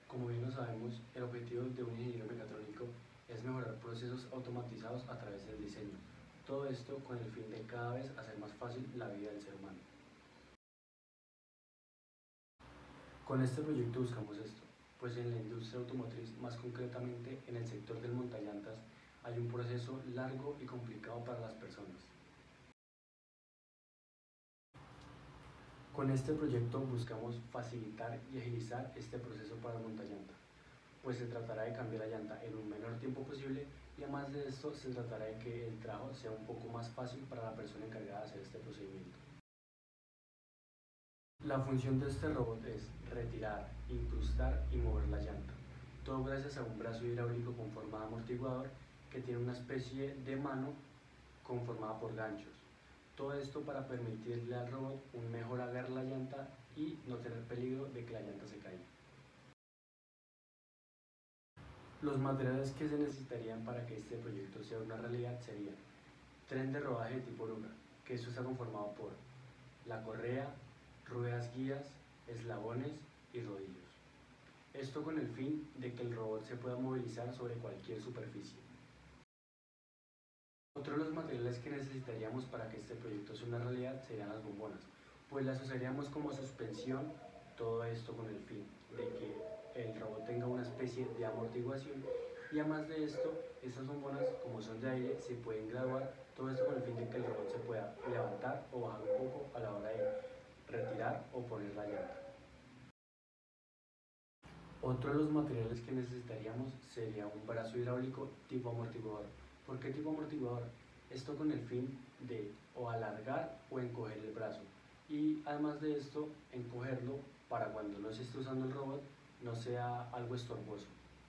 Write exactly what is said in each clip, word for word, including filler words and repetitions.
Como bien lo sabemos, el objetivo de un ingeniero mecatrónico es mejorar procesos automatizados a través del diseño. Todo esto con el fin de cada vez hacer más fácil la vida del ser humano. Con este proyecto buscamos esto, pues en la industria automotriz, más concretamente en el sector del montallantas, hay un proceso largo y complicado para las personas. Con este proyecto buscamos facilitar y agilizar este proceso para el montallanta, pues se tratará de cambiar la llanta en un menor tiempo posible y además de esto se tratará de que el trabajo sea un poco más fácil para la persona encargada de hacer este procedimiento. La función de este robot es retirar, incrustar y mover la llanta, todo gracias a un brazo hidráulico con forma de amortiguador que tiene una especie de mano conformada por ganchos. Todo esto para permitirle al robot un mejor agarre la llanta y no tener peligro de que la llanta se caiga. Los materiales que se necesitarían para que este proyecto sea una realidad serían tren de rodaje de tipo Luga, que esto está conformado por la correa, ruedas guías, eslabones y rodillos. Esto con el fin de que el robot se pueda movilizar sobre cualquier superficie. Otro de los materiales que necesitaríamos para que este proyecto sea una realidad serían las bombonas, pues las usaríamos como suspensión, todo esto con el fin de que el robot tenga una especie de amortiguación y además de esto, estas bombonas como son de aire se pueden graduar, todo esto con el fin de que el robot se pueda levantar o bajar un poco a la hora de retirar o poner la llanta. Otro de los materiales que necesitaríamos sería un brazo hidráulico tipo amortiguador. ¿Por qué tipo amortiguador? Esto con el fin de o alargar o encoger el brazo. Y además de esto, encogerlo para cuando no se esté usando el robot no sea algo estorboso.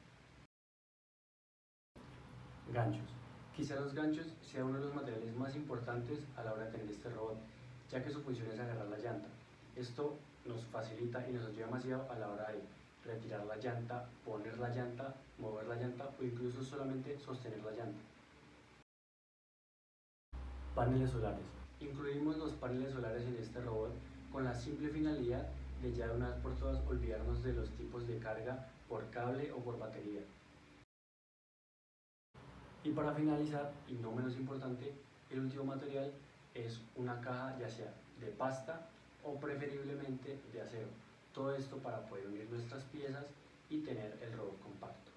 Ganchos. Quizá los ganchos sea uno de los materiales más importantes a la hora de tener este robot, ya que su función es agarrar la llanta. Esto nos facilita y nos ayuda demasiado a la hora de retirar la llanta, poner la llanta, mover la llanta o incluso solamente sostener la llanta. Paneles solares. Incluimos los paneles solares en este robot con la simple finalidad de ya de una vez por todas olvidarnos de los tipos de carga por cable o por batería. Y para finalizar, y no menos importante, el último material es una caja ya sea de pasta o preferiblemente de acero. Todo esto para poder unir nuestras piezas y tener el robot compacto.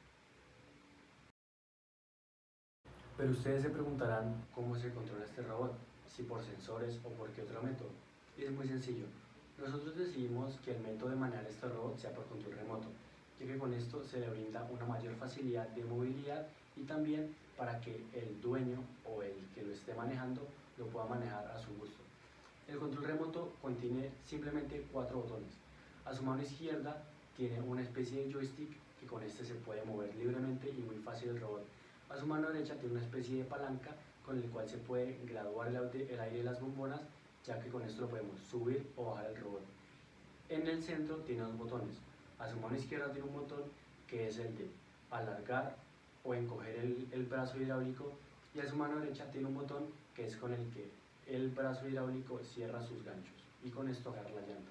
Pero ustedes se preguntarán cómo se controla este robot, si por sensores o por qué otro método. Y es muy sencillo. Nosotros decidimos que el método de manejar este robot sea por control remoto, ya que con esto se le brinda una mayor facilidad de movilidad y también para que el dueño o el que lo esté manejando lo pueda manejar a su gusto. El control remoto contiene simplemente cuatro botones. A su mano izquierda tiene una especie de joystick que con este se puede mover libremente y muy fácil el robot. A su mano derecha tiene una especie de palanca con el cual se puede graduar el aire de las bombonas, ya que con esto lo podemos subir o bajar el robot. En el centro tiene dos botones. A su mano izquierda tiene un botón que es el de alargar o encoger el, el brazo hidráulico y a su mano derecha tiene un botón que es con el que el brazo hidráulico cierra sus ganchos y con esto agarra la llanta.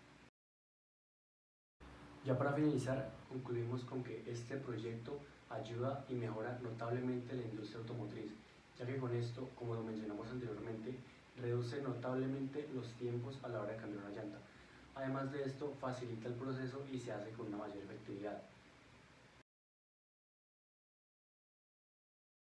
Ya para finalizar, concluimos con que este proyecto ayuda y mejora notablemente la industria automotriz, ya que con esto, como lo mencionamos anteriormente, reduce notablemente los tiempos a la hora de cambiar una llanta. Además de esto, facilita el proceso y se hace con una mayor efectividad.